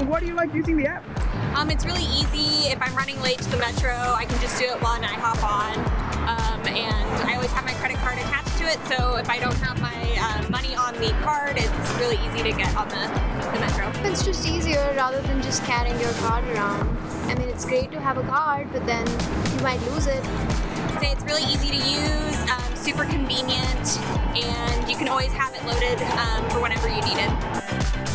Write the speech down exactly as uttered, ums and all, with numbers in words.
Why do you like using the app? Um, it's really easy. If I'm running late to the metro, I can just do it while I hop on. Um, and I always have my credit card attached to it, so if I don't have my uh, money on the card, it's really easy to get on the, the metro. It's just easier rather than just carrying your card around. I mean, it's great to have a card, but then you might lose it. I'd say it's really easy to use, um, super convenient, and you can always have it loaded um, for whenever you need it.